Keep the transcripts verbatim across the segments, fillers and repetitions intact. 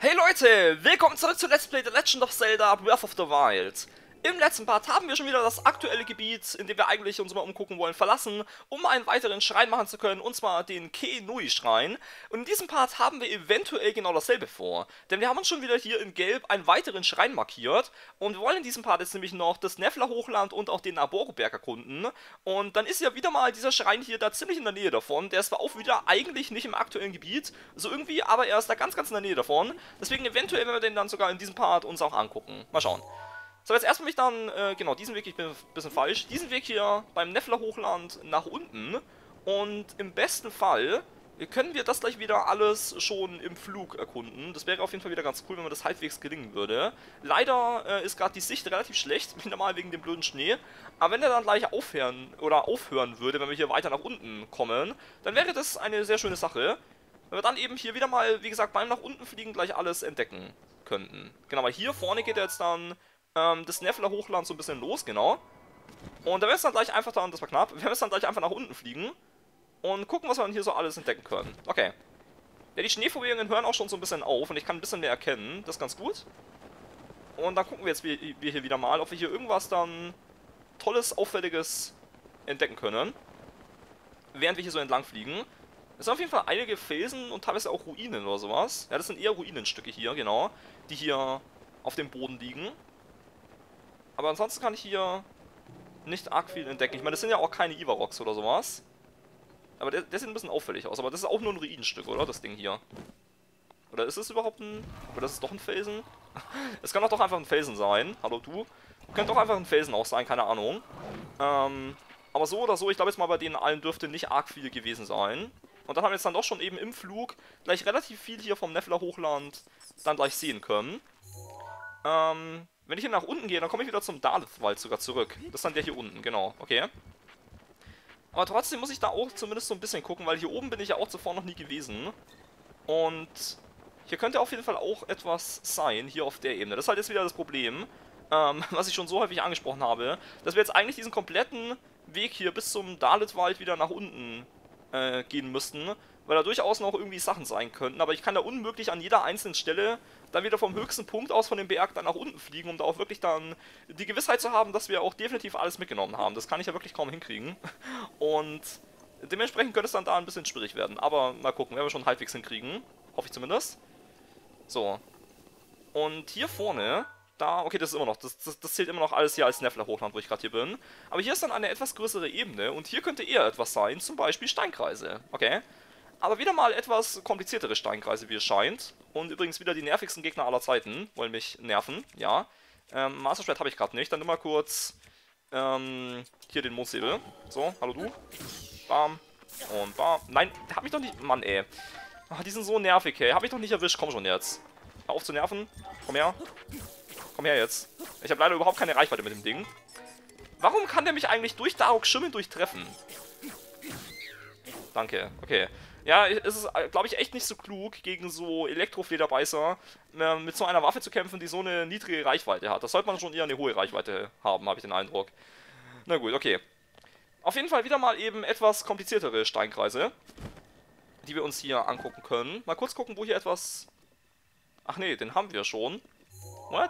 Hey Leute, willkommen zurück zu Let's Play The Legend of Zelda Breath of the Wild. Im letzten Part haben wir schon wieder das aktuelle Gebiet, in dem wir eigentlich uns mal umgucken wollen, verlassen, um einen weiteren Schrein machen zu können, und zwar den Ke-Nui-Schrein. Und in diesem Part haben wir eventuell genau dasselbe vor, denn wir haben uns schon wieder hier in Gelb einen weiteren Schrein markiert und wir wollen in diesem Part jetzt nämlich noch das Nefla-Hochland und auch den Naboru-Berg erkunden. Und dann ist ja wieder mal dieser Schrein hier da ziemlich in der Nähe davon. Der ist zwar auch wieder eigentlich nicht im aktuellen Gebiet, so irgendwie, aber er ist da ganz, ganz in der Nähe davon. Deswegen eventuell werden wir den dann sogar in diesem Part uns auch angucken. Mal schauen. So, jetzt erstmal mich dann, äh, genau, diesen Weg, ich bin ein bisschen falsch, diesen Weg hier beim Nefla-Hochland nach unten. Und im besten Fall können wir das gleich wieder alles schon im Flug erkunden. Das wäre auf jeden Fall wieder ganz cool, wenn mir das halbwegs gelingen würde. Leider äh, ist gerade die Sicht relativ schlecht, wieder mal wegen dem blöden Schnee. Aber wenn er dann gleich aufhören, oder aufhören würde, wenn wir hier weiter nach unten kommen, dann wäre das eine sehr schöne Sache. Wenn wir dann eben hier wieder mal, wie gesagt, beim nach unten fliegen gleich alles entdecken könnten. Genau, weil hier vorne geht jetzt dann ähm, das Nefla-Hochland so ein bisschen los, genau. Und da wäre es dann gleich einfach dann, das war knapp, werden wir es dann gleich einfach nach unten fliegen und gucken, was wir dann hier so alles entdecken können. Okay. Ja, die Schneeverwehungen hören auch schon so ein bisschen auf und ich kann ein bisschen mehr erkennen, das ist ganz gut. Und dann gucken wir jetzt wir, wir hier wieder mal, ob wir hier irgendwas dann Tolles, Auffälliges entdecken können, während wir hier so entlang fliegen. Es sind auf jeden Fall einige Felsen und teilweise auch Ruinen oder sowas. Ja, das sind eher Ruinenstücke hier, genau. Die hier auf dem Boden liegen. Aber ansonsten kann ich hier nicht arg viel entdecken. Ich meine, das sind ja auch keine Ivaroks oder sowas. Aber der, der sieht ein bisschen auffällig aus. Aber das ist auch nur ein Ruinenstück, oder? Das Ding hier. Oder ist es überhaupt ein... Oder ist es doch ein Felsen? Es kann doch doch einfach ein Felsen sein. Hallo, du. Könnte doch einfach ein Felsen auch sein, keine Ahnung. Ähm... Aber so oder so, ich glaube jetzt mal, bei denen allen dürfte nicht arg viel gewesen sein. Und dann haben wir jetzt dann doch schon eben im Flug gleich relativ viel hier vom Nefla-Hochland dann gleich sehen können. Ähm, wenn ich hier nach unten gehe, dann komme ich wieder zum Dalith-Wald sogar zurück. Das ist dann der hier unten, genau, okay. Aber trotzdem muss ich da auch zumindest so ein bisschen gucken, weil hier oben bin ich ja auch zuvor noch nie gewesen. Und hier könnte auf jeden Fall auch etwas sein, hier auf der Ebene. Das ist halt jetzt wieder das Problem, ähm, was ich schon so häufig angesprochen habe, dass wir jetzt eigentlich diesen kompletten Weg hier bis zum Dalith-Wald wieder nach unten äh, gehen müssten, weil da durchaus noch irgendwie Sachen sein könnten, aber ich kann da unmöglich an jeder einzelnen Stelle dann wieder vom höchsten Punkt aus von dem Berg dann nach unten fliegen, um da auch wirklich dann die Gewissheit zu haben, dass wir auch definitiv alles mitgenommen haben. Das kann ich ja wirklich kaum hinkriegen. Und dementsprechend könnte es dann da ein bisschen schwierig werden, aber mal gucken, werden wir schon halbwegs hinkriegen. Hoffe ich zumindest. So. Und hier vorne... Da, okay, das ist immer noch, das, das, das zählt immer noch alles hier als Nefla-Hochland, wo ich gerade hier bin. Aber hier ist dann eine etwas größere Ebene und hier könnte eher etwas sein, zum Beispiel Steinkreise, okay? Aber wieder mal etwas kompliziertere Steinkreise, wie es scheint. Und übrigens wieder die nervigsten Gegner aller Zeiten, wollen mich nerven, ja. Ähm, Master Schwert habe ich gerade nicht, dann nimm mal kurz, ähm, hier den Mondsäbel. So, hallo du. Bam. Und bam. Nein, der hat mich doch nicht, Mann ey. Ach, die sind so nervig, ey. Hab ich doch nicht erwischt, komm schon jetzt. Hör auf zu nerven, komm her. Komm her jetzt. Ich habe leider überhaupt keine Reichweite mit dem Ding. Warum kann der mich eigentlich durch Daruk Schimmeln durchtreffen? Danke, okay. Ja, es ist, glaube ich, echt nicht so klug, gegen so Elektroflederbeißer äh, mit so einer Waffe zu kämpfen, die so eine niedrige Reichweite hat. Das sollte man schon eher eine hohe Reichweite haben, habe ich den Eindruck. Na gut, okay. Auf jeden Fall wieder mal eben etwas kompliziertere Steinkreise, die wir uns hier angucken können. Mal kurz gucken, wo hier etwas... Ach nee, den haben wir schon. What?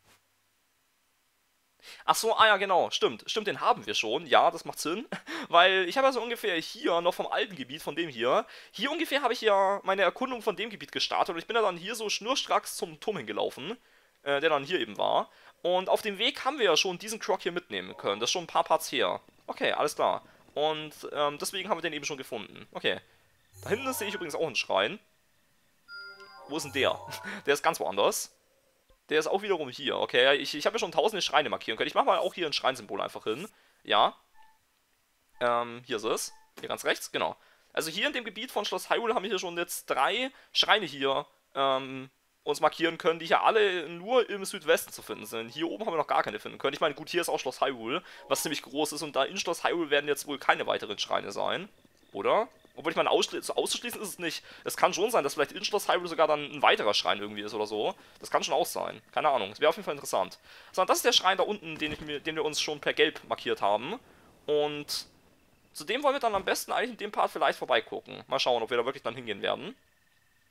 Ach so, ah ja, genau, stimmt. Stimmt, den haben wir schon. Ja, das macht Sinn. Weil ich habe ja so ungefähr hier noch vom alten Gebiet, von dem hier. Hier ungefähr habe ich ja meine Erkundung von dem Gebiet gestartet. Und ich bin ja dann hier so schnurstracks zum Turm hingelaufen. Äh, der dann hier eben war. Und auf dem Weg haben wir ja schon diesen Croc hier mitnehmen können. Das ist schon ein paar Parts her. Okay, alles klar. Und ähm, deswegen haben wir den eben schon gefunden. Okay. Da hinten sehe ich übrigens auch einen Schrein. Wo ist denn der? Der ist ganz woanders. Der ist auch wiederum hier, okay. Ich, ich habe ja schon tausende Schreine markieren können. Ich mache mal auch hier ein Schreinsymbol einfach hin. Ja. Ähm, hier ist es. Hier ganz rechts, genau. Also hier in dem Gebiet von Schloss Hyrule haben wir hier schon jetzt drei Schreine hier ähm, uns markieren können, die hier alle nur im Südwesten zu finden sind. Hier oben haben wir noch gar keine finden können. Ich meine, gut, hier ist auch Schloss Hyrule, was ziemlich groß ist. Und da in Schloss Hyrule werden jetzt wohl keine weiteren Schreine sein. Oder? Obwohl ich meine, so auszuschließen ist es nicht. Es kann schon sein, dass vielleicht in Schloss Hyrule sogar dann ein weiterer Schrein irgendwie ist oder so. Das kann schon auch sein. Keine Ahnung. Das wäre auf jeden Fall interessant. So, das ist der Schrein da unten, den, ich mir, den wir uns schon per Gelb markiert haben. Und zu dem wollen wir dann am besten eigentlich in dem Part vielleicht vorbeigucken. Mal schauen, ob wir da wirklich dann hingehen werden.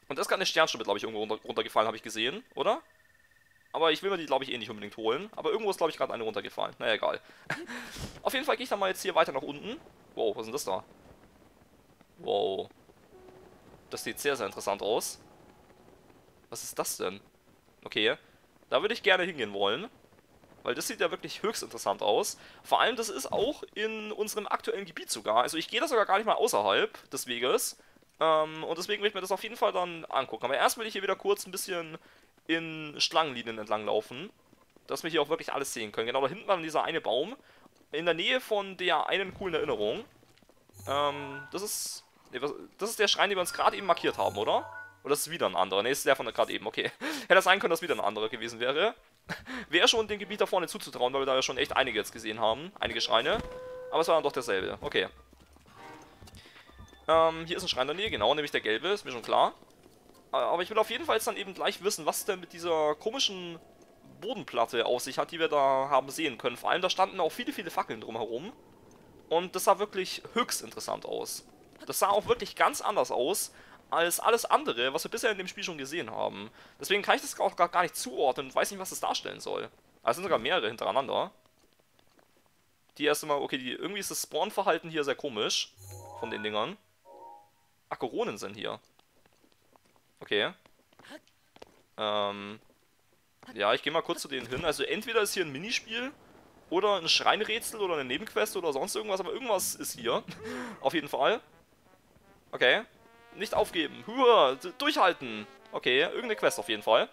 Und da ist gerade eine Sternschnuppe, glaube ich, irgendwo runter, runtergefallen, habe ich gesehen, oder? Aber ich will mir die, glaube ich, eh nicht unbedingt holen. Aber irgendwo ist, glaube ich, gerade eine runtergefallen. Naja, egal. Auf jeden Fall gehe ich dann mal jetzt hier weiter nach unten. Wow, was ist denn das da? Wow. Das sieht sehr, sehr interessant aus. Was ist das denn? Okay. Da würde ich gerne hingehen wollen. Weil das sieht ja wirklich höchst interessant aus. Vor allem, das ist auch in unserem aktuellen Gebiet sogar. Also ich gehe da sogar gar nicht mal außerhalb des Weges. Ähm, und deswegen will ich mir das auf jeden Fall dann angucken. Aber erst will ich hier wieder kurz ein bisschen in Schlangenlinien entlang laufen, dass wir hier auch wirklich alles sehen können. Genau, da hinten war dieser eine Baum, in der Nähe von der einen coolen Erinnerung. Ähm, das ist, nee, was, das ist der Schrein, den wir uns gerade eben markiert haben, oder? Oder ist es wieder ein anderer? Ne, ist der von gerade eben, okay. Hätte sein können, dass wieder ein anderer gewesen wäre. Wäre schon dem Gebiet da vorne zuzutrauen, weil wir da ja schon echt einige jetzt gesehen haben. Einige Schreine. Aber es war dann doch derselbe, okay. Ähm, hier ist ein Schrein in der Nähe, genau, nämlich der gelbe, ist mir schon klar. Aber ich will auf jeden Fall jetzt dann eben gleich wissen, was denn mit dieser komischen Bodenplatte auf sich hat, die wir da haben sehen können. Vor allem, da standen auch viele, viele Fackeln drumherum. Und das sah wirklich höchst interessant aus. Das sah auch wirklich ganz anders aus als alles andere, was wir bisher in dem Spiel schon gesehen haben. Deswegen kann ich das auch gar nicht zuordnen und weiß nicht, was das darstellen soll. Also es sind sogar mehrere hintereinander. Die erste Mal, okay, die, irgendwie ist das Spawn-Verhalten hier sehr komisch. Von den Dingern. Ach, Koronen sind hier. Okay. Ähm. Ja, ich gehe mal kurz zu denen hin. Also entweder ist hier ein Minispiel oder ein Schreinrätsel oder eine Nebenquest oder sonst irgendwas, aber irgendwas ist hier. Auf jeden Fall. Okay. Nicht aufgeben. Hua, durchhalten. Okay, irgendeine Quest auf jeden Fall.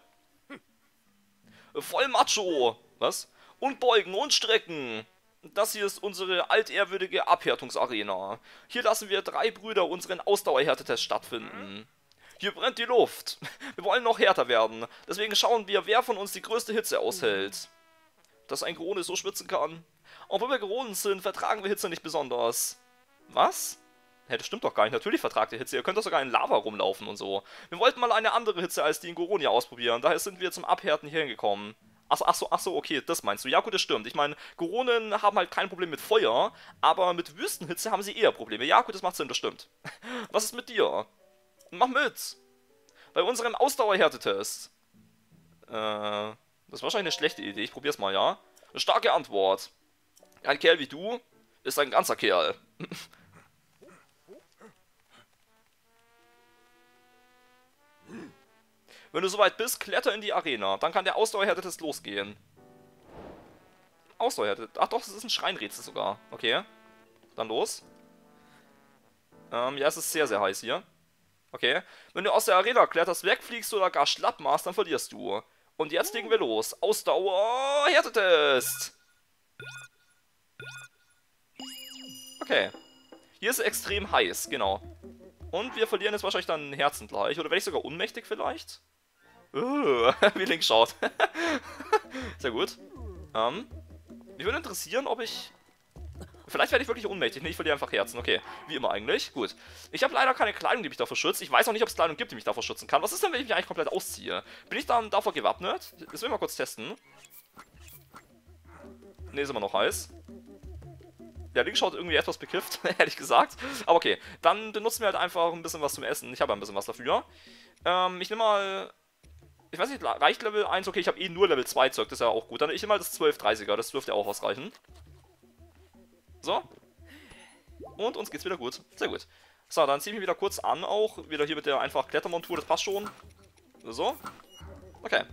Voll Macho. Was? Und beugen und strecken. Das hier ist unsere altehrwürdige Abhärtungsarena. Hier lassen wir drei Brüder unseren Ausdauerhärtetest stattfinden. Hier brennt die Luft. Wir wollen noch härter werden. Deswegen schauen wir, wer von uns die größte Hitze aushält. Dass ein Gorone so schwitzen kann. Obwohl wir Goronen sind, vertragen wir Hitze nicht besonders. Was? Hä, das stimmt doch gar nicht. Natürlich vertragt ihr Hitze. Ihr könnt doch sogar in Lava rumlaufen und so. Wir wollten mal eine andere Hitze als die in Goronia ausprobieren. Daher sind wir zum Abhärten hierhin gekommen. Achso, achso, achso, okay, das meinst du. Ja gut, das stimmt. Ich meine, Goronen haben halt kein Problem mit Feuer, aber mit Wüstenhitze haben sie eher Probleme. Ja gut, das macht Sinn, das stimmt. Was ist mit dir? Mach mit! Bei unserem Ausdauerhärtetest. Äh, das ist wahrscheinlich eine schlechte Idee. Ich probier's mal, ja? Eine starke Antwort. Ein Kerl wie du ist ein ganzer Kerl. Wenn du soweit bist, kletter in die Arena. Dann kann der Ausdauerhärtetest losgehen. Ausdauerhärtetest. Ach doch, das ist ein Schreinrätsel sogar. Okay. Dann los. Ähm, ja, es ist sehr, sehr heiß hier. Okay. Wenn du aus der Arena kletterst, wegfliegst oder gar schlapp machst, dann verlierst du. Und jetzt legen wir los. Ausdauer, Härtetest. Okay. Hier ist es extrem heiß, genau. Und wir verlieren jetzt wahrscheinlich dann Herzen gleich. Oder werde ich sogar ohnmächtig vielleicht? Uh, wie Link schaut. Sehr gut. Ähm, mich würde interessieren, ob ich... Vielleicht werde ich wirklich ohnmächtig. Ne, ich verliere einfach Herzen. Okay, wie immer eigentlich. Gut. Ich habe leider keine Kleidung, die mich davor schützt. Ich weiß auch nicht, ob es Kleidung gibt, die mich davor schützen kann. Was ist denn, wenn ich mich eigentlich komplett ausziehe? Bin ich dann davor gewappnet? Das will ich mal kurz testen. Ne, ist immer noch heiß. Ja, Link schaut irgendwie etwas bekifft, ehrlich gesagt. Aber okay, dann benutzen wir halt einfach ein bisschen was zum Essen. Ich habe ein bisschen was dafür. Ähm, ich nehme mal... Ich weiß nicht, reicht Level eins? Okay, ich habe eh nur Level zwei Zeug, das ist ja auch gut. Dann ich nehme mal das zwölf dreißiger, das dürfte auch ausreichen. So. Und uns geht's wieder gut. Sehr gut. So, dann ziehe ich mich wieder kurz an auch. Wieder hier mit der einfach Klettermontur, das passt schon. So. Okay.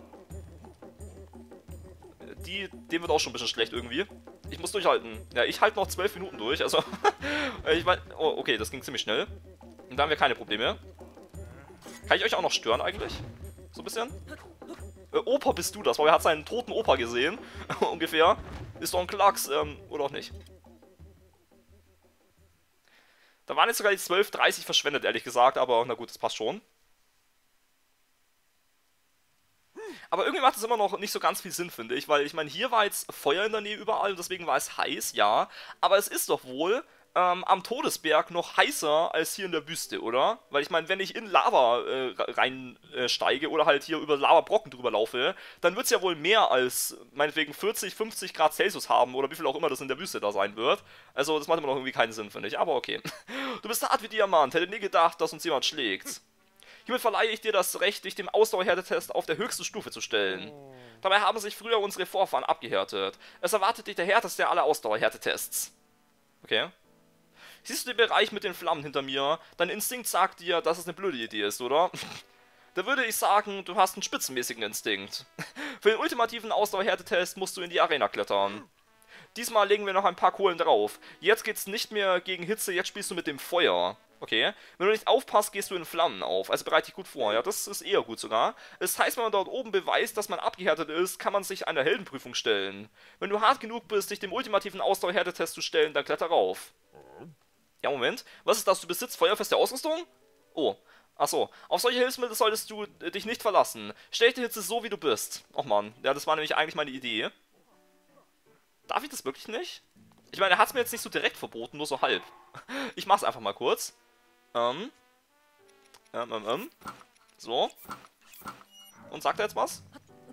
Die, dem wird auch schon ein bisschen schlecht irgendwie. Ich muss durchhalten. Ja, ich halte noch zwölf Minuten durch, also... ich meine... Oh, okay, das ging ziemlich schnell. Und da haben wir keine Probleme. Kann ich euch auch noch stören eigentlich? So ein bisschen? Äh, Opa, bist du das? Weil er hat seinen toten Opa gesehen. Ungefähr. Ist doch ein Klacks, ähm, oder auch nicht. Da waren jetzt sogar die zwölf dreißig verschwendet, ehrlich gesagt, aber na gut, das passt schon. Aber irgendwie macht es immer noch nicht so ganz viel Sinn, finde ich, weil ich meine, hier war jetzt Feuer in der Nähe überall und deswegen war es heiß, ja. Aber es ist doch wohl ähm, am Todesberg noch heißer als hier in der Wüste, oder? Weil ich meine, wenn ich in Lava äh, reinsteige äh, oder halt hier über Lavabrocken drüber laufe, dann wird es ja wohl mehr als meinetwegen vierzig, fünfzig Grad Celsius haben oder wie viel auch immer das in der Wüste da sein wird. Also das macht immer noch irgendwie keinen Sinn, finde ich, aber okay. Du bist hart wie Diamant, hätte nie gedacht, dass uns jemand schlägt. Hiermit verleihe ich dir das Recht, dich dem Ausdauerhärtetest auf der höchsten Stufe zu stellen. Dabei haben sich früher unsere Vorfahren abgehärtet. Es erwartet dich der härteste aller Ausdauerhärtetests. Okay. Siehst du den Bereich mit den Flammen hinter mir? Dein Instinkt sagt dir, dass es eine blöde Idee ist, oder? Da würde ich sagen, du hast einen spitzenmäßigen Instinkt. Für den ultimativen Ausdauerhärtetest musst du in die Arena klettern. Diesmal legen wir noch ein paar Kohlen drauf. Jetzt geht's nicht mehr gegen Hitze, jetzt spielst du mit dem Feuer. Okay? Wenn du nicht aufpasst, gehst du in Flammen auf. Also bereite dich gut vor. Ja, das ist eher gut sogar. Das heißt, wenn man dort oben beweist, dass man abgehärtet ist, kann man sich einer Heldenprüfung stellen. Wenn du hart genug bist, dich dem ultimativen Ausdauerhärtetest zu stellen, dann kletter rauf. Ja, Moment. Was ist das? Du besitzt feuerfeste Ausrüstung? Oh. Achso. Auf solche Hilfsmittel solltest du äh, dich nicht verlassen. Stell die Hitze so, wie du bist. Och man. Ja, das war nämlich eigentlich meine Idee. Darf ich das wirklich nicht? Ich meine, er hat es mir jetzt nicht so direkt verboten, nur so halb. Ich mach's einfach mal kurz. Ähm. Ähm, ähm, ähm. So. Und sagt er jetzt was?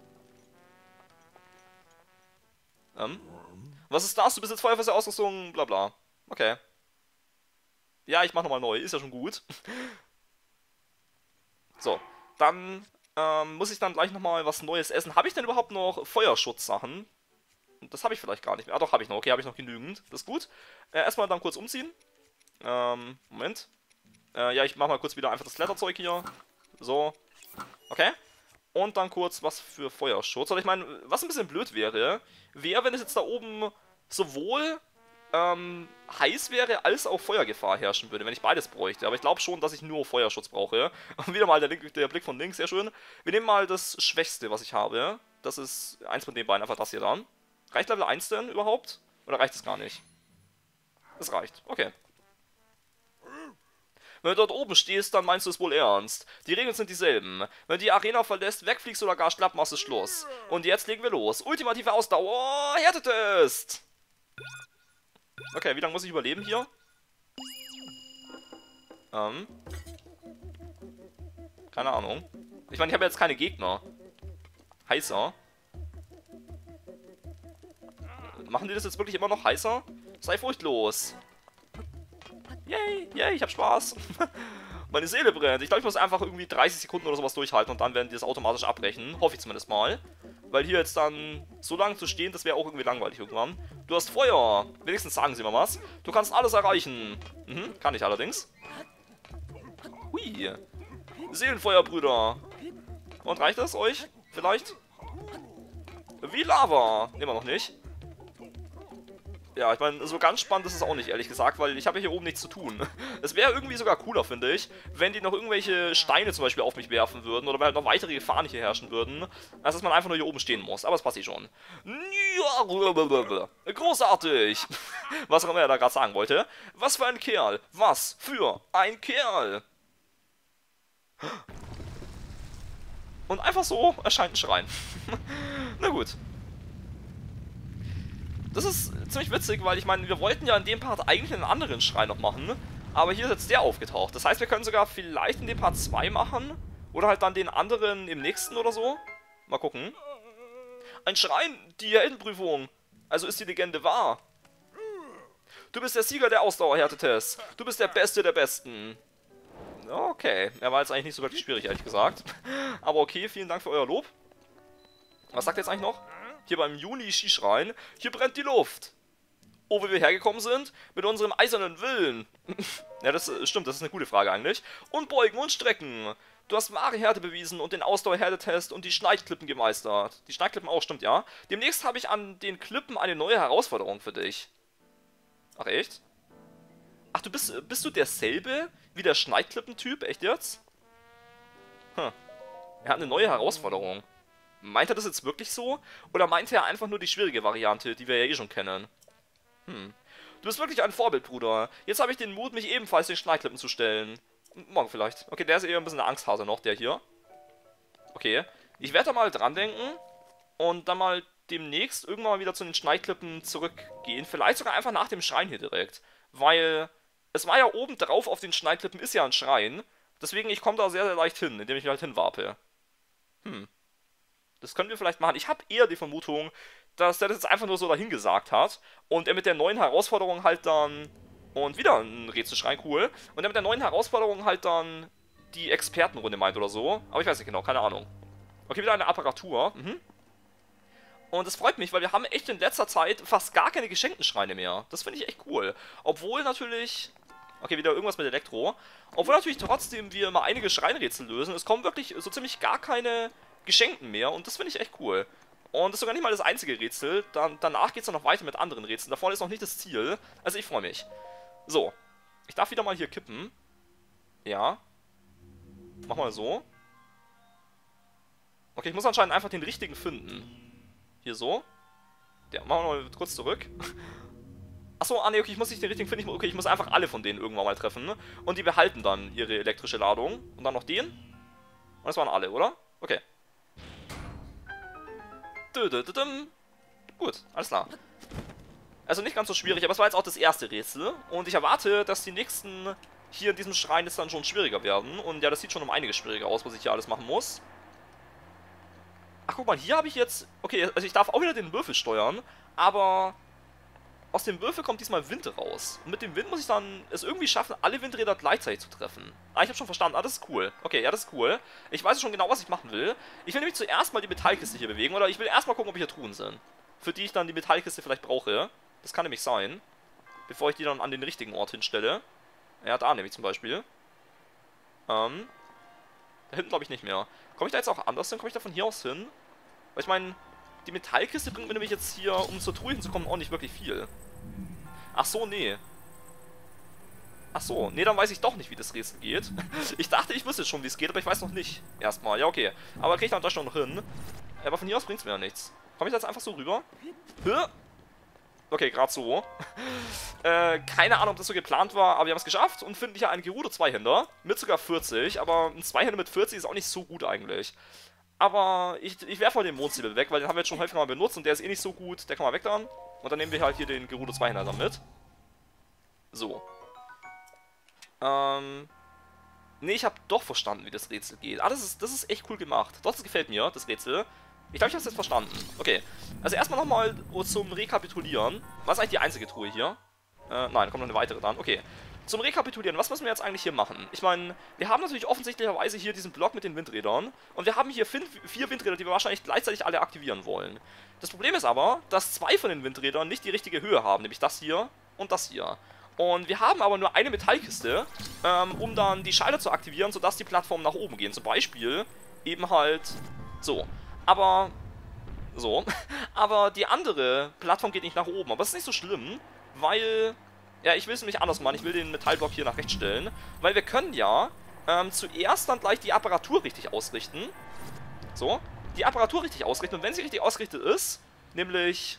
Ähm. Was ist das? Du besitzt feuerfeste Ausrüstung, bla bla. Okay. Ja, ich mach nochmal neu. Ist ja schon gut. So. Dann ähm, muss ich dann gleich nochmal was Neues essen. Habe ich denn überhaupt noch Feuerschutzsachen? Das habe ich vielleicht gar nicht mehr. Ah, doch, habe ich noch. Okay, habe ich noch genügend. Das ist gut. Äh, erstmal dann kurz umziehen. Ähm, Moment. Äh, ja, ich mache mal kurz wieder einfach das Kletterzeug hier. So. Okay. Und dann kurz was für Feuerschutz. Oder ich meine, was ein bisschen blöd wäre, wäre, wenn es jetzt da oben sowohl ähm, heiß wäre, als auch Feuergefahr herrschen würde, wenn ich beides bräuchte. Aber ich glaube schon, dass ich nur Feuerschutz brauche. Und wieder mal der, Link, der Blick von links, sehr schön. Wir nehmen mal das Schwächste, was ich habe. Das ist eins von den beiden, einfach das hier dann. Reicht Level eins denn überhaupt? Oder reicht es gar nicht? Es reicht, okay. Wenn du dort oben stehst, dann meinst du es wohl ernst. Die Regeln sind dieselben. Wenn du die Arena verlässt, wegfliegst oder gar schlapp machst, ist Schluss. Und jetzt legen wir los. Ultimative Ausdauer, Härtetest! Okay, wie lange muss ich überleben hier? Ähm. Keine Ahnung. Ich meine, ich habe jetzt keine Gegner. Heißer. Machen die das jetzt wirklich immer noch heißer? Sei furchtlos. Yay, yay, ich hab Spaß. Meine Seele brennt. Ich glaube, ich muss einfach irgendwie dreißig Sekunden oder sowas durchhalten und dann werden die das automatisch abbrechen. Hoffe ich zumindest mal. Weil hier jetzt dann so lange zu stehen, das wäre auch irgendwie langweilig irgendwann. Du hast Feuer. Wenigstens sagen sie mal was. Du kannst alles erreichen. Mhm, kann ich allerdings. Hui. Seelenfeuerbrüder. Und reicht das euch? Vielleicht? Wie Lava. Nehmen wir noch nicht. Ja, ich meine, so ganz spannend ist es auch nicht, ehrlich gesagt, weil ich habe ja hier oben nichts zu tun. Es wäre irgendwie sogar cooler, finde ich, wenn die noch irgendwelche Steine zum Beispiel auf mich werfen würden oder wenn halt noch weitere Gefahren hier herrschen würden, als dass man einfach nur hier oben stehen muss. Aber das passt eh schon. Großartig! Was auch immer er da gerade sagen wollte. Was für ein Kerl! Was für ein Kerl! Und einfach so erscheint ein Schrein. Na gut. Das ist ziemlich witzig, weil ich meine, wir wollten ja in dem Part eigentlich einen anderen Schrein noch machen, aber hier ist jetzt der aufgetaucht. Das heißt, wir können sogar vielleicht in dem Part zwei machen oder halt dann den anderen im nächsten oder so. Mal gucken. Ein Schrein, die Heldenprüfung. Also ist die Legende wahr? Du bist der Sieger der Ausdauerhärtetests. Du bist der Beste der Besten. Okay, er war jetzt eigentlich nicht so wirklich schwierig, ehrlich gesagt. Aber okay, vielen Dank für euer Lob. Was sagt er jetzt eigentlich noch? Hier beim Juni-Skischrein, hier brennt die Luft. Oh, wie wir hergekommen sind? Mit unserem eisernen Willen. Ja, das stimmt, das ist eine gute Frage eigentlich. Und beugen und strecken. Du hast wahre Härte bewiesen und den Ausdauerhärtetest und die Schneidklippen gemeistert. Die Schneidklippen auch, stimmt, ja. Demnächst habe ich an den Klippen eine neue Herausforderung für dich. Ach, echt? Ach, du bist, bist du derselbe wie der Schneidklippentyp? Echt jetzt? Hm. Er hat eine neue Herausforderung. Meint er das jetzt wirklich so? Oder meint er einfach nur die schwierige Variante, die wir ja eh schon kennen? Hm. Du bist wirklich ein Vorbild, Bruder. Jetzt habe ich den Mut, mich ebenfalls den Schneidklippen zu stellen. Morgen vielleicht. Okay, der ist eher ein bisschen eine Angsthase noch, der hier. Okay. Ich werde da mal dran denken und dann mal demnächst irgendwann mal wieder zu den Schneidklippen zurückgehen. Vielleicht sogar einfach nach dem Schrein hier direkt. Weil es war ja oben drauf auf den Schneidklippen ist ja ein Schrein. Deswegen, ich komme da sehr, sehr leicht hin, indem ich mich halt hinwarpe. Hm. Das können wir vielleicht machen. Ich habe eher die Vermutung, dass der das jetzt einfach nur so dahingesagt hat und er mit der neuen Herausforderung halt dann, und wieder ein Rätselschrein, cool, und er mit der neuen Herausforderung halt dann die Expertenrunde meint oder so. Aber ich weiß nicht genau, keine Ahnung. Okay, wieder eine Apparatur. Mhm. Und es freut mich, weil wir haben echt in letzter Zeit fast gar keine geschenkten Schreine mehr. Das finde ich echt cool. Obwohl natürlich... Okay, wieder irgendwas mit Elektro. Obwohl natürlich trotzdem wir mal einige Schreinrätsel lösen. Es kommen wirklich so ziemlich gar keine geschenkten mehr. Und das finde ich echt cool. Und das ist sogar nicht mal das einzige Rätsel. Dann, danach geht es dann noch weiter mit anderen Rätseln. Da vorne ist noch nicht das Ziel. Also ich freue mich. So. Ich darf wieder mal hier kippen. Ja. Mach mal so. Okay, ich muss anscheinend einfach den richtigen finden. Hier so. Ja, machen wir mal kurz zurück. Achso, ah ne, okay, ich muss nicht den richtigen finden. Okay, ich muss einfach alle von denen irgendwann mal treffen. Und die behalten dann ihre elektrische Ladung. Und dann noch den. Und das waren alle, oder? Okay. Gut, alles klar. Also nicht ganz so schwierig, aber es war jetzt auch das erste Rätsel. Und ich erwarte, dass die nächsten hier in diesem Schrein jetzt dann schon schwieriger werden. Und ja, das sieht schon um einiges schwieriger aus, was ich hier alles machen muss. Ach, guck mal, hier habe ich jetzt... Okay, also ich darf auch wieder den Würfel steuern, aber aus dem Würfel kommt diesmal Wind raus. Und mit dem Wind muss ich dann es irgendwie schaffen, alle Windräder gleichzeitig zu treffen. Ah, ich habe schon verstanden. Ah, das ist cool. Okay, ja, das ist cool. Ich weiß schon genau, was ich machen will. Ich will nämlich zuerst mal die Metallkiste hier bewegen, oder ich will erstmal gucken, ob hier Truhen sind. Für die ich dann die Metallkiste vielleicht brauche. Das kann nämlich sein. Bevor ich die dann an den richtigen Ort hinstelle. Ja, da nämlich zum Beispiel. Ähm... Da hinten glaube ich nicht mehr. Komme ich da jetzt auch anders hin? Komme ich da von hier aus hin? Weil ich meine, die Metallkiste bringt mir nämlich jetzt hier, um zur Truhe hinzukommen, auch nicht wirklich viel. Ach so, nee. Ach so, nee, dann weiß ich doch nicht, wie das Rätsel geht. Ich dachte, ich wüsste schon, wie es geht, aber ich weiß noch nicht. Erstmal, ja, okay. Aber kriege ich dann doch noch hin. Aber von hier aus bringt es mir ja nichts. Komme ich da jetzt einfach so rüber? Hä? Okay, gerade so. äh, keine Ahnung, ob das so geplant war, aber wir haben es geschafft und finden hier einen Gerudo-Zweihänder mit sogar vierzig, aber ein Zweihänder mit vierzig ist auch nicht so gut eigentlich. Aber ich, ich werfe mal den Mondzwiebel weg, weil den haben wir jetzt schon häufig mal benutzt und der ist eh nicht so gut, der kann mal weg dann. Und dann nehmen wir halt hier den Gerudo-Zweihänder dann mit. So. Ähm... Nee, ich habe doch verstanden, wie das Rätsel geht. Ah, das ist, das ist echt cool gemacht. Doch, das gefällt mir, das Rätsel. Ich glaube, ich habe es jetzt verstanden. Okay. Also erstmal nochmal zum Rekapitulieren. Was ist eigentlich die einzige Truhe hier? Äh, nein, da kommt noch eine weitere dann. Okay. Zum Rekapitulieren, was müssen wir jetzt eigentlich hier machen? Ich meine, wir haben natürlich offensichtlicherweise hier diesen Block mit den Windrädern. Und wir haben hier vier Windräder, die wir wahrscheinlich gleichzeitig alle aktivieren wollen. Das Problem ist aber, dass zwei von den Windrädern nicht die richtige Höhe haben. Nämlich das hier und das hier. Und wir haben aber nur eine Metallkiste, ähm, um dann die Schalter zu aktivieren, sodass die Plattformen nach oben gehen. Zum Beispiel eben halt so. Aber, so, aber die andere Plattform geht nicht nach oben. Aber das ist nicht so schlimm, weil, ja, ich will es nämlich anders machen. Ich will den Metallblock hier nach rechts stellen. Weil wir können ja ähm, zuerst dann gleich die Apparatur richtig ausrichten. So, die Apparatur richtig ausrichten. Und wenn sie richtig ausgerichtet ist, nämlich...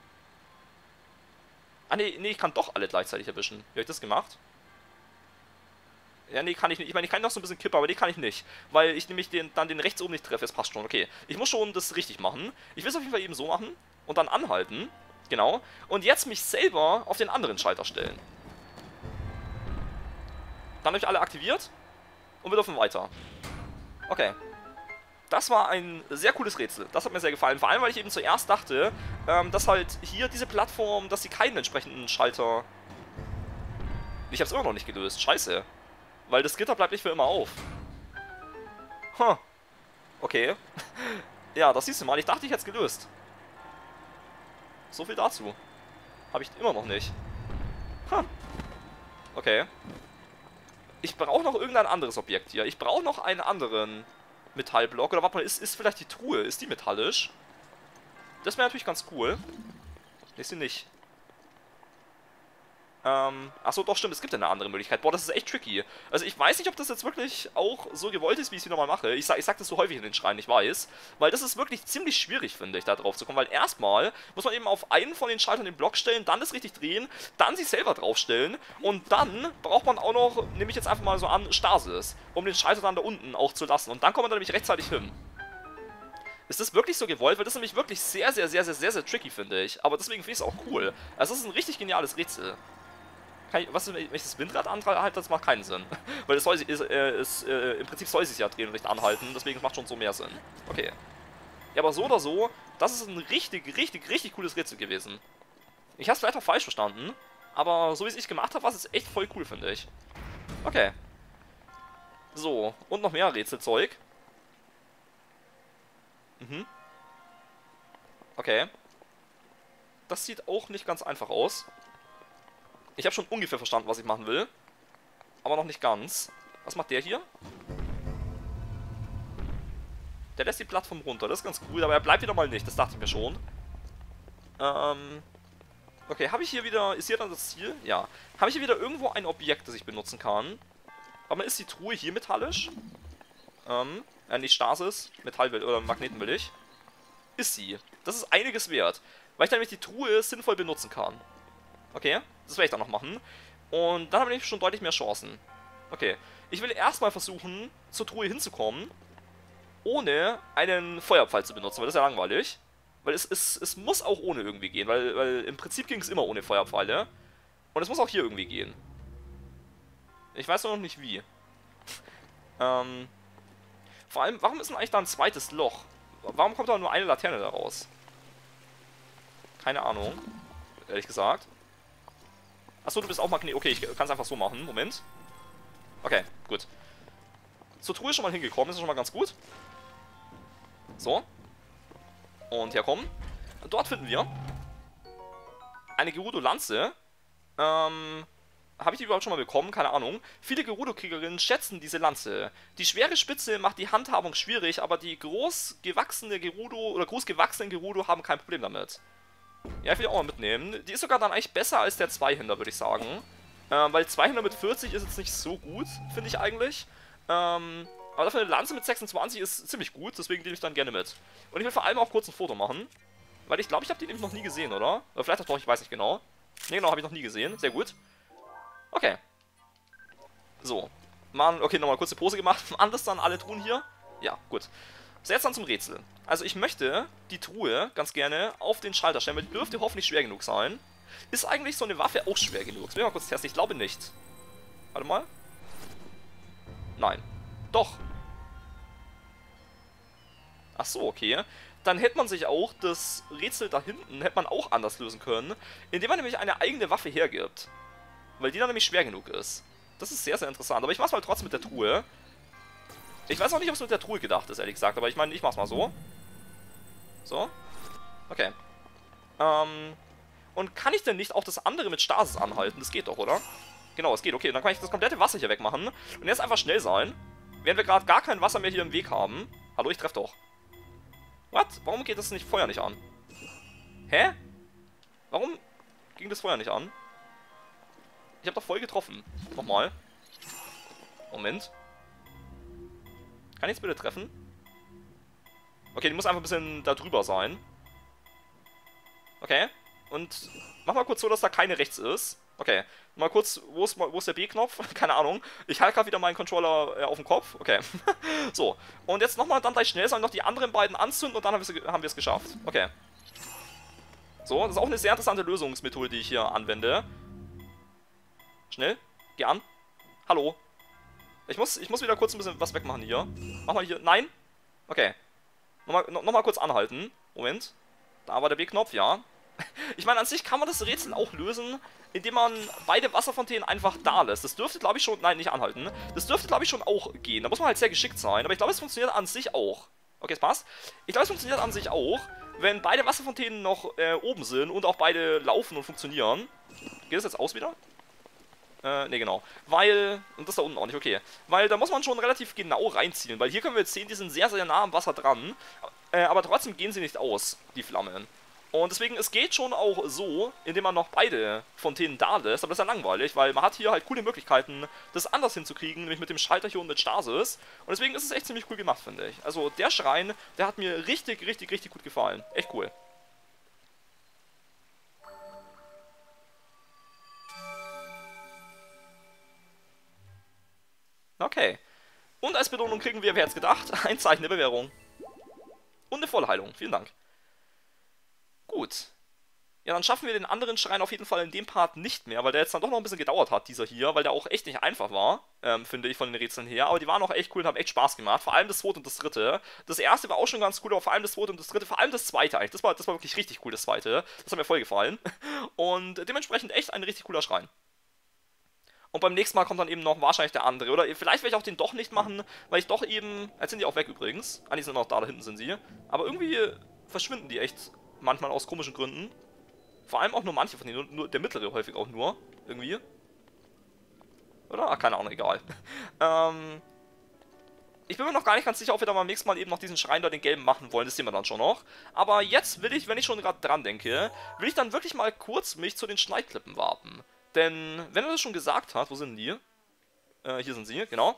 Ah, nee, nee, ich kann doch alle gleichzeitig erwischen. Wie habe ich das gemacht? Ja, nee, kann ich nicht. Ich meine, ich kann noch so ein bisschen kippen, aber die kann ich nicht. Weil ich nämlich den, dann den rechts oben nicht treffe. Das passt schon. Okay. Ich muss schon das richtig machen. Ich will es auf jeden Fall eben so machen. Und dann anhalten. Genau. Und jetzt mich selber auf den anderen Schalter stellen. Dann habe ich alle aktiviert. Und wir dürfen weiter. Okay. Das war ein sehr cooles Rätsel. Das hat mir sehr gefallen. Vor allem, weil ich eben zuerst dachte, ähm, dass halt hier diese Plattform, dass sie keinen entsprechenden Schalter... Ich habe es immer noch nicht gelöst. Scheiße. Weil das Gitter bleibt nicht für immer auf. Huh. Okay. Ja, das siehst du mal. Ich dachte, ich hätte es gelöst. So viel dazu. Habe ich immer noch nicht. Huh. Okay. Ich brauche noch irgendein anderes Objekt hier. Ich brauche noch einen anderen Metallblock. Oder warte mal, ist, ist vielleicht die Truhe? Ist die metallisch? Das wäre natürlich ganz cool. Nee, ist sie nicht. Ähm, achso, doch, stimmt, es gibt ja eine andere Möglichkeit. Boah, das ist echt tricky. Also ich weiß nicht, ob das jetzt wirklich auch so gewollt ist, wie ich es wieder mal mache. Ich sag, ich sag das so häufig in den Schreien, ich weiß. Weil das ist wirklich ziemlich schwierig, finde ich, da drauf zu kommen. Weil erstmal muss man eben auf einen von den Schaltern den Block stellen, dann das richtig drehen, dann sich selber draufstellen. Und dann braucht man auch noch, nehme ich jetzt einfach mal so an, Stasis, um den Schalter dann da unten auch zu lassen. Und dann kommt man da nämlich rechtzeitig hin. Ist das wirklich so gewollt? Weil das nämlich wirklich sehr, sehr, sehr, sehr, sehr, sehr tricky, finde ich. Aber deswegen finde ich es auch cool. Also das ist ein richtig geniales Rätsel. Kann ich, was ist, wenn ich das Windrad anhalte? Das macht keinen Sinn. Weil das soll sich, ist, äh, ist, äh, im Prinzip soll sich ja drehen und nicht anhalten. Deswegen macht schon so mehr Sinn. Okay. Ja, aber so oder so, das ist ein richtig, richtig, richtig cooles Rätsel gewesen. Ich habe es vielleicht auch falsch verstanden. Aber so wie es ich gemacht habe, war es echt voll cool, finde ich. Okay. So, und noch mehr Rätselzeug. Mhm. Okay. Das sieht auch nicht ganz einfach aus. Ich habe schon ungefähr verstanden, was ich machen will. Aber noch nicht ganz. Was macht der hier? Der lässt die Plattform runter. Das ist ganz cool, aber er bleibt wieder mal nicht. Das dachte ich mir schon. Ähm... Okay, habe ich hier wieder... Ist hier dann das Ziel? Ja. Habe ich hier wieder irgendwo ein Objekt, das ich benutzen kann? Aber ist die Truhe hier metallisch? Ähm, äh, nicht Stasis. Metall will, oder Magneten will ich. Ist sie. Das ist einiges wert. Weil ich dann nämlich die Truhe sinnvoll benutzen kann. Okay, das werde ich dann noch machen. Und dann habe ich schon deutlich mehr Chancen. Okay, ich will erstmal versuchen, zur Truhe hinzukommen, ohne einen Feuerpfeil zu benutzen, weil das ist ja langweilig. Weil es, es, es muss auch ohne irgendwie gehen, weil, weil im Prinzip ging es immer ohne Feuerpfeile. Und es muss auch hier irgendwie gehen. Ich weiß noch nicht wie. ähm, vor allem, warum ist denn eigentlich da ein zweites Loch? Warum kommt da nur eine Laterne da raus? Keine Ahnung, ehrlich gesagt. Achso, du bist auch Magnet. Okay, ich kann es einfach so machen. Moment. Okay, gut. Zur Truhe schon mal hingekommen, das ist schon mal ganz gut. So. Und herkommen. Dort finden wir eine Gerudo-Lanze. Ähm, habe ich die überhaupt schon mal bekommen? Keine Ahnung. Viele Gerudo-Kriegerinnen schätzen diese Lanze. Die schwere Spitze macht die Handhabung schwierig, aber die groß gewachsene Gerudo oder groß gewachsenen Gerudo haben kein Problem damit. Ja, ich will die auch mal mitnehmen. Die ist sogar dann eigentlich besser als der Zweihänder, würde ich sagen. Ähm, weil Zweihänder mit vierzig ist jetzt nicht so gut, finde ich eigentlich. Ähm, aber dafür eine Lanze mit sechsundzwanzig ist ziemlich gut, deswegen nehme ich dann gerne mit. Und ich will vor allem auch kurz ein Foto machen. Weil ich glaube, ich habe den nämlich noch nie gesehen, oder? Oder vielleicht auch doch, ich weiß nicht genau. Ne, genau, habe ich noch nie gesehen. Sehr gut. Okay. So. Mann, okay, nochmal kurze Pose gemacht. Anders dann alle Truhen hier. Ja, gut. So, jetzt dann zum Rätsel. Also ich möchte die Truhe ganz gerne auf den Schalter stellen, weil die dürfte hoffentlich schwer genug sein. Ist eigentlich so eine Waffe auch schwer genug? Das will ich mal kurz testen. Ich glaube nicht. Warte mal. Nein. Doch. Ach so, okay. Dann hätte man sich auch das Rätsel da hinten hätte man auch anders lösen können, indem man nämlich eine eigene Waffe hergibt. Weil die dann nämlich schwer genug ist. Das ist sehr, sehr interessant. Aber ich mach's mal trotzdem mit der Truhe. Ich weiß auch nicht, ob es mit der Truhe gedacht ist, ehrlich gesagt. Aber ich meine, ich mach's mal so. So. Okay. Ähm. Und kann ich denn nicht auch das andere mit Stasis anhalten? Das geht doch, oder? Genau, es geht. Okay, dann kann ich das komplette Wasser hier wegmachen. Und jetzt einfach schnell sein. Während wir gerade gar kein Wasser mehr hier im Weg haben. Hallo, ich treffe doch. What? Warum geht das nicht Feuer nicht an? Hä? Warum ging das Feuer nicht an? Ich habe doch voll getroffen. Nochmal. Moment. Kann ich jetzt bitte treffen? Okay, die muss einfach ein bisschen da drüber sein. Okay. Und mach mal kurz so, dass da keine rechts ist. Okay. Mal kurz, wo ist, wo ist der B-Knopf? Keine Ahnung. Ich halte gerade wieder meinen Controller äh, auf dem Kopf. Okay. So. Und jetzt nochmal dann gleich schnell sein, noch die anderen beiden anzünden und dann haben wir es geschafft. Okay. So, das ist auch eine sehr interessante Lösungsmethode, die ich hier anwende. Schnell. Geh an. Hallo. Ich muss, ich muss wieder kurz ein bisschen was wegmachen hier. Mach mal hier. Nein. Okay. Nochmal, noch, noch mal kurz anhalten. Moment. Da war der B-Knopf, ja. Ich meine, an sich kann man das Rätsel auch lösen, indem man beide Wasserfontänen einfach da lässt. Das dürfte, glaube ich, schon... Nein, nicht anhalten. Das dürfte, glaube ich, schon auch gehen. Da muss man halt sehr geschickt sein. Aber ich glaube, es funktioniert an sich auch. Okay, es passt. Ich glaube, es funktioniert an sich auch, wenn beide Wasserfontänen noch äh, oben sind und auch beide laufen und funktionieren. Geht das jetzt aus wieder? Äh, ne, genau. Weil... Und das da unten auch nicht, okay. Weil da muss man schon relativ genau reinziehen. Weil hier können wir jetzt sehen, die sind sehr, sehr nah am Wasser dran. Äh, aber trotzdem gehen sie nicht aus, die Flammen. Und deswegen, es geht schon auch so, indem man noch beide Fontänen da lässt, aber das ist ja langweilig, weil man hat hier halt coole Möglichkeiten, das anders hinzukriegen, nämlich mit dem Schalter hier und mit Stasis. Und deswegen ist es echt ziemlich cool gemacht, finde ich. Also der Schrein, der hat mir richtig, richtig, richtig gut gefallen. Echt cool. Okay. Und als Belohnung kriegen wir, wer hätte es gedacht, ein Zeichen der Bewährung. Und eine Vollheilung. Vielen Dank. Gut. Ja, dann schaffen wir den anderen Schrein auf jeden Fall in dem Part nicht mehr, weil der jetzt dann doch noch ein bisschen gedauert hat, dieser hier, weil der auch echt nicht einfach war, ähm, finde ich, von den Rätseln her. Aber die waren auch echt cool und haben echt Spaß gemacht. Vor allem das zweite und das dritte. Das erste war auch schon ganz cool, aber vor allem das zweite und das dritte, vor allem das zweite eigentlich. Das war, das war wirklich richtig cool, das zweite. Das hat mir voll gefallen. Und dementsprechend echt ein richtig cooler Schrein. Und beim nächsten Mal kommt dann eben noch wahrscheinlich der andere. Oder vielleicht werde ich auch den doch nicht machen, weil ich doch eben... Jetzt sind die auch weg übrigens. Eigentlich sind noch da, da hinten sind sie. Aber irgendwie verschwinden die echt manchmal aus komischen Gründen. Vor allem auch nur manche von denen. Nur, nur der mittlere häufig auch nur. Irgendwie. Oder? Ach, keine Ahnung, egal. ähm... Ich bin mir noch gar nicht ganz sicher, ob wir da beim nächsten Mal eben noch diesen Schrein da, den gelben, machen wollen. Das sehen wir dann schon noch. Aber jetzt will ich, wenn ich schon gerade dran denke, will ich dann wirklich mal kurz mich zu den Schneidklippen warten. Denn, wenn er das schon gesagt hat, wo sind die? Äh, hier sind sie, genau.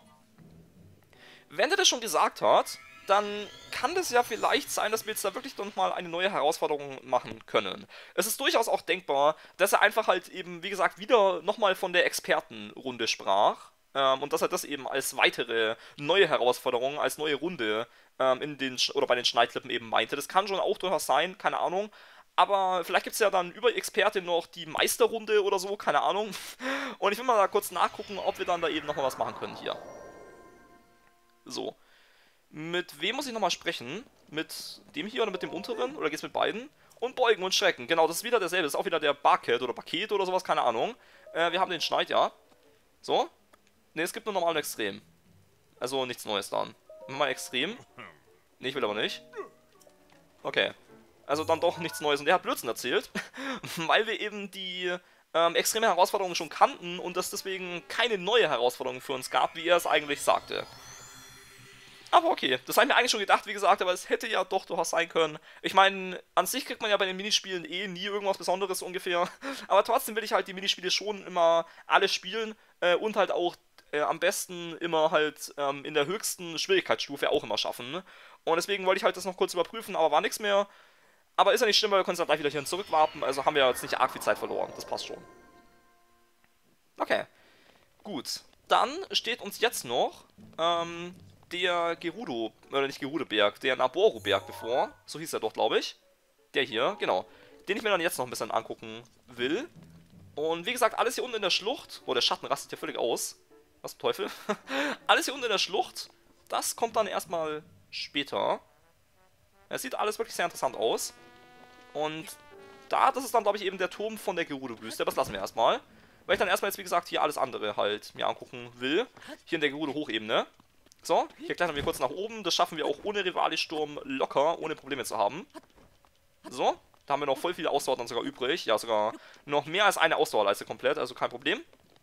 Wenn er das schon gesagt hat, dann kann das ja vielleicht sein, dass wir jetzt da wirklich noch mal eine neue Herausforderung machen können. Es ist durchaus auch denkbar, dass er einfach halt eben, wie gesagt, wieder nochmal von der Expertenrunde sprach. Ähm, und dass er das eben als weitere neue Herausforderung, als neue Runde ähm, in den Sch oder bei den Schneidklippen eben meinte. Das kann schon auch durchaus sein, keine Ahnung. Aber vielleicht gibt es ja dann über Experte noch die Meisterrunde oder so, keine Ahnung. Und ich will mal da kurz nachgucken, ob wir dann da eben nochmal was machen können hier. So. Mit wem muss ich nochmal sprechen? Mit dem hier oder mit dem unteren? Oder geht's mit beiden? Und beugen und strecken. Genau, das ist wieder derselbe. Das ist auch wieder der Bucket oder Paket oder sowas, keine Ahnung. Äh, wir haben den Schneid, ja. So. Ne, es gibt nur normal und extrem. Also nichts Neues dann. Mal extrem. Ne, ich will aber nicht. Okay. Also dann doch nichts Neues. Und der hat Blödsinn erzählt. Weil wir eben die ähm, extreme Herausforderungen schon kannten und es deswegen keine neue Herausforderung für uns gab, wie er es eigentlich sagte. Aber okay, das habe ich mir eigentlich schon gedacht, wie gesagt, aber es hätte ja doch durchaus sein können. Ich meine, an sich kriegt man ja bei den Minispielen eh nie irgendwas Besonderes ungefähr. Aber trotzdem will ich halt die Minispiele schon immer alle spielen äh, und halt auch äh, am besten immer halt ähm, in der höchsten Schwierigkeitsstufe auch immer schaffen. Und deswegen wollte ich halt das noch kurz überprüfen, aber war nichts mehr. Aber ist ja nicht schlimm, weil wir können dann gleich wieder hierhin zurückwarten, also haben wir jetzt nicht arg viel Zeit verloren. Das passt schon. Okay, gut. Dann steht uns jetzt noch ähm, der Gerudo, oder nicht Gerudo-Berg, der Naboru-Berg bevor. So hieß er doch, glaube ich. Der hier, genau. Den ich mir dann jetzt noch ein bisschen angucken will. Und wie gesagt, alles hier unten in der Schlucht. Oh, der Schatten rastet hier völlig aus. Was zum Teufel? Alles hier unten in der Schlucht. Das kommt dann erstmal später. Es sieht alles wirklich sehr interessant aus. Und da, das ist dann, glaube ich, eben der Turm von der Gerudo-Wüste. Das lassen wir erstmal. Weil ich dann erstmal jetzt, wie gesagt, hier alles andere halt mir angucken will. Hier in der Gerudo-Hochebene. So, hier klettern wir kurz nach oben. Das schaffen wir auch ohne Rivali-Sturm locker, ohne Probleme zu haben. So, da haben wir noch voll viele Ausdauer dann sogar übrig. Ja, sogar noch mehr als eine Ausdauerleiste komplett, also kein Problem.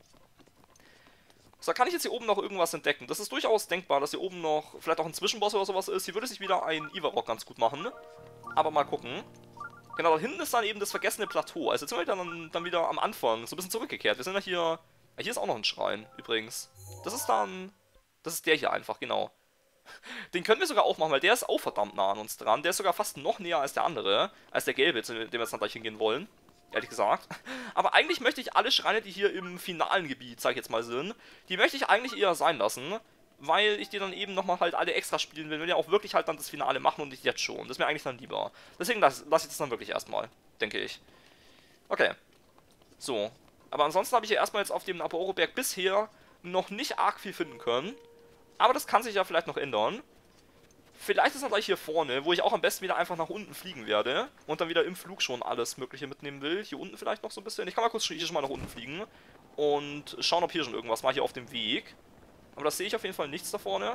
So, da kann ich jetzt hier oben noch irgendwas entdecken. Das ist durchaus denkbar, dass hier oben noch vielleicht auch ein Zwischenboss oder sowas ist. Hier würde sich wieder ein Ivarok ganz gut machen. Aber mal gucken. Genau, da hinten ist dann eben das vergessene Plateau. Also jetzt sind wir dann, dann wieder am Anfang, so ein bisschen zurückgekehrt. Wir sind ja hier... Ja, hier ist auch noch ein Schrein, übrigens. Das ist dann... Das ist der hier einfach, genau. Den können wir sogar auch machen, weil der ist auch verdammt nah an uns dran. Der ist sogar fast noch näher als der andere. Als der gelbe, zu dem wir jetzt dann gleich hingehen wollen. Ehrlich gesagt. Aber eigentlich möchte ich alle Schreine, die hier im finalen Gebiet, sag ich jetzt mal, sind, die möchte ich eigentlich eher sein lassen. Weil ich die dann eben nochmal halt alle extra spielen will. Wenn wir auch wirklich halt dann das Finale machen und nicht jetzt schon. Das ist mir eigentlich dann lieber. Deswegen lasse lass ich das dann wirklich erstmal, denke ich. Okay. So. Aber ansonsten habe ich hier erstmal jetzt auf dem Naboru-Berg bisher noch nicht arg viel finden können. Aber das kann sich ja vielleicht noch ändern. Vielleicht ist dann gleich hier vorne, wo ich auch am besten wieder einfach nach unten fliegen werde. Und dann wieder im Flug schon alles Mögliche mitnehmen will. Hier unten vielleicht noch so ein bisschen. Ich kann mal kurz hier schon mal nach unten fliegen. Und schauen, ob hier schon irgendwas war, hier auf dem Weg. Aber das sehe ich auf jeden Fall nichts da vorne.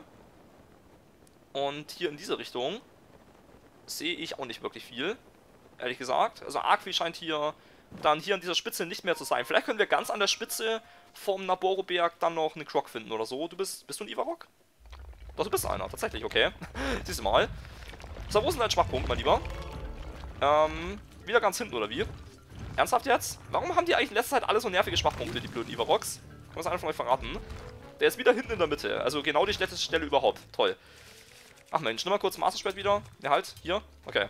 Und hier in diese Richtung sehe ich auch nicht wirklich viel. Ehrlich gesagt. Also arg viel scheint hier dann hier an dieser Spitze nicht mehr zu sein. Vielleicht können wir ganz an der Spitze vom Naboru-Berg dann noch einen Croc finden oder so. Du bist, bist du ein Ivarok? Doch, du bist einer, tatsächlich, okay. Siehst du mal. So, wo ist denn dein Schwachpunkt, mein Lieber? Ähm, wieder ganz hinten, oder wie? Ernsthaft jetzt? Warum haben die eigentlich in letzter Zeit alle so nervige Schwachpunkte, die blöden Ivaroks? Kann man es einer von euch verraten? Der ist wieder hinten in der Mitte, also genau die schlechteste Stelle überhaupt. Toll. Ach Mensch, nimm mal kurz Master Schwert wieder. Ja, halt, hier. Okay.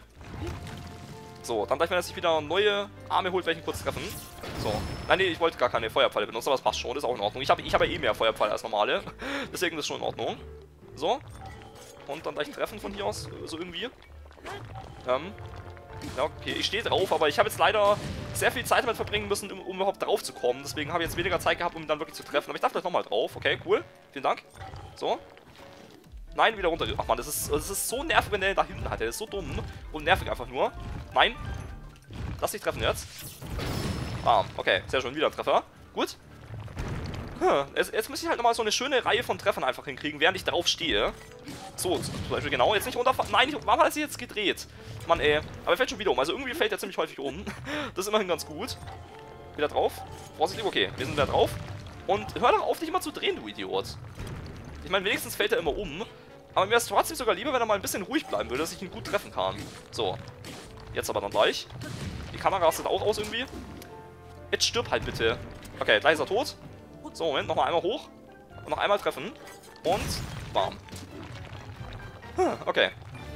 So, dann gleich, wenn er sich wieder neue Arme holt, werde ich ihn kurz treffen. So. Nein, nee, ich wollte gar keine Feuerpfeile benutzen, aber das passt schon, das ist auch in Ordnung. Ich habe ich hab ja eh mehr Feuerpfeile als normale. Deswegen ist das schon in Ordnung. So. Und dann gleich treffen von hier aus, so irgendwie. Ähm. Ja, okay, ich stehe drauf, aber ich habe jetzt leider sehr viel Zeit damit verbringen müssen, um, um überhaupt drauf zu kommen. Deswegen habe ich jetzt weniger Zeit gehabt, um ihn dann wirklich zu treffen. Aber ich darf gleich nochmal drauf. Okay, cool. Vielen Dank. So. Nein, wieder runter. Ach man, das ist, das ist so nervig, wenn der da hinten hat. Der ist so dumm und nervig einfach nur. Nein. Lass dich treffen jetzt. Ah, okay. Sehr schön. Wieder ein Treffer. Gut. Hm, jetzt, jetzt muss ich halt nochmal so eine schöne Reihe von Treffern einfach hinkriegen, während ich drauf stehe. So, zum Beispiel genau, jetzt nicht runterfallen. Nein, ich, warum hat sie jetzt gedreht? Mann, ey. Aber er fällt schon wieder um. Also irgendwie fällt er ziemlich häufig um. Das ist immerhin ganz gut. Wieder drauf. Vorsichtig, okay. Wir sind wieder drauf. Und hör doch auf, dich immer zu drehen, du Idiot. Ich meine, wenigstens fällt er immer um. Aber mir wäre es trotzdem sogar lieber, wenn er mal ein bisschen ruhig bleiben würde, dass ich ihn gut treffen kann. So. Jetzt aber dann gleich. Die Kamera rastet auch aus irgendwie. Jetzt stirb halt bitte. Okay, gleich ist er tot. So, Moment, nochmal einmal hoch. Und noch einmal treffen. Und bam. Hm, okay.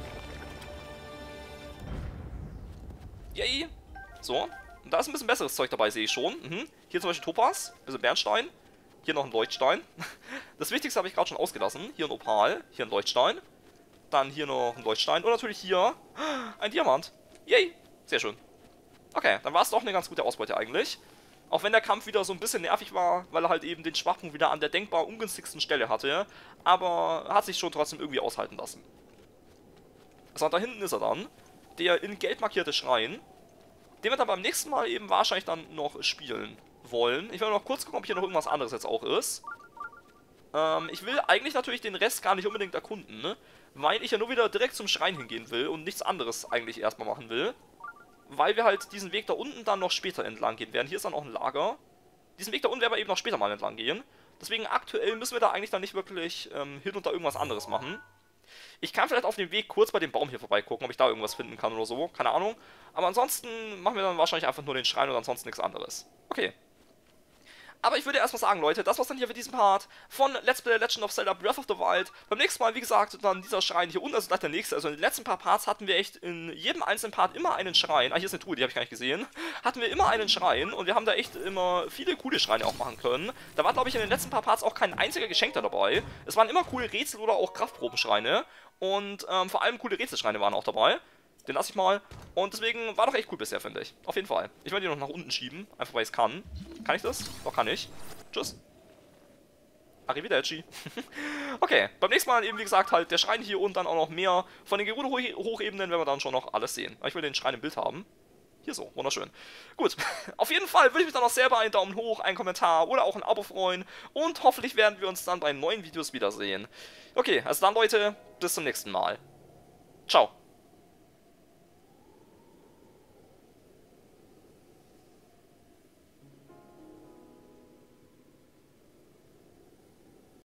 Yay. So. Und da ist ein bisschen besseres Zeug dabei, sehe ich schon. Mhm. Hier zum Beispiel Topaz, also Bernstein. Hier noch ein Leuchtstein. Das Wichtigste habe ich gerade schon ausgelassen. Hier ein Opal, hier ein Leuchtstein. Dann hier noch ein Leuchtstein. Und natürlich hier ein Diamant. Yay. Sehr schön. Okay, dann war es doch eine ganz gute Ausbeute eigentlich. Auch wenn der Kampf wieder so ein bisschen nervig war, weil er halt eben den Schwachpunkt wieder an der denkbar ungünstigsten Stelle hatte. Aber hat sich schon trotzdem irgendwie aushalten lassen. So, und da hinten ist er dann. Der in Gelb markierte Schrein. Den wir dann beim nächsten Mal eben wahrscheinlich dann noch spielen wollen. Ich will noch kurz gucken, ob hier noch irgendwas anderes jetzt auch ist. Ähm, ich will eigentlich natürlich den Rest gar nicht unbedingt erkunden, ne? Weil ich ja nur wieder direkt zum Schrein hingehen will und nichts anderes eigentlich erstmal machen will. Weil wir halt diesen Weg da unten dann noch später entlang gehen werden. Hier ist dann auch ein Lager. Diesen Weg da unten werden wir eben noch später mal entlang gehen. Deswegen aktuell müssen wir da eigentlich dann nicht wirklich ähm, hin und da irgendwas anderes machen. Ich kann vielleicht auf dem Weg kurz bei dem Baum hier vorbeigucken, ob ich da irgendwas finden kann oder so. Keine Ahnung. Aber ansonsten machen wir dann wahrscheinlich einfach nur den Schrein und ansonsten nichts anderes. Okay. Aber ich würde erstmal sagen, Leute, das war's dann hier für diesen Part von Let's Play Legend of Zelda Breath of the Wild. Beim nächsten Mal, wie gesagt, dann dieser Schrein hier unten, also gleich der nächste. Also in den letzten paar Parts hatten wir echt in jedem einzelnen Part immer einen Schrein. Ah, hier ist eine Truhe, die habe ich gar nicht gesehen. Hatten wir immer einen Schrein und wir haben da echt immer viele coole Schreine auch machen können. Da war, glaube ich, in den letzten paar Parts auch kein einziger Geschenkter dabei. Es waren immer coole Rätsel oder auch Kraftprobenschreine. Und ähm, vor allem coole Rätselschreine waren auch dabei. Den lasse ich mal. Und deswegen war doch echt cool bisher, finde ich. Auf jeden Fall. Ich werde die noch nach unten schieben. Einfach weil ich es kann. Kann ich das? Doch, kann ich. Tschüss. Arrivederci. Okay, beim nächsten Mal eben, wie gesagt, halt der Schrein hier und dann auch noch mehr von den Gerudo-Hochebenen werden wir dann schon noch alles sehen. Ich will den Schrein im Bild haben. Hier so, wunderschön. Gut, auf jeden Fall würde ich mich dann auch selber einen Daumen hoch, einen Kommentar oder auch ein Abo freuen. Und hoffentlich werden wir uns dann bei neuen Videos wiedersehen. Okay, also dann, Leute, bis zum nächsten Mal. Ciao.